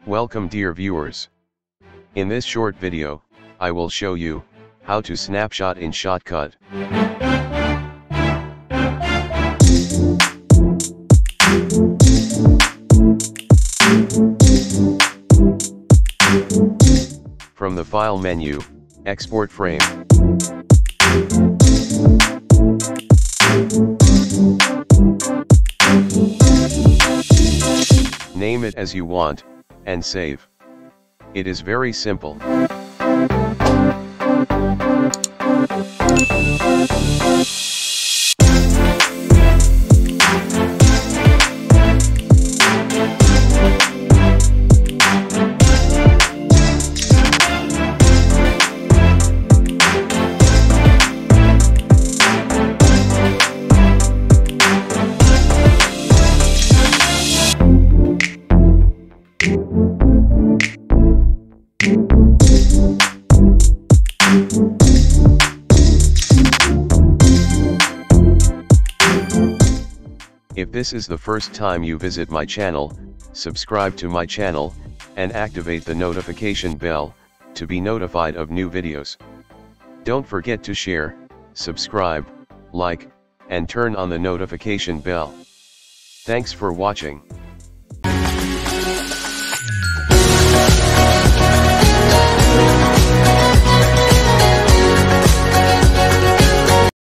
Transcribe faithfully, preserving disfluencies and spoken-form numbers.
Welcome dear viewers. In this short video, I will show you how to snapshot in Shotcut. From the File menu, Export Frame. Name it as you want, and save. It is very simple. If this is the first time you visit my channel, subscribe to my channel, and activate the notification bell, to be notified of new videos. Don't forget to share, subscribe, like, and turn on the notification bell. Thanks for watching.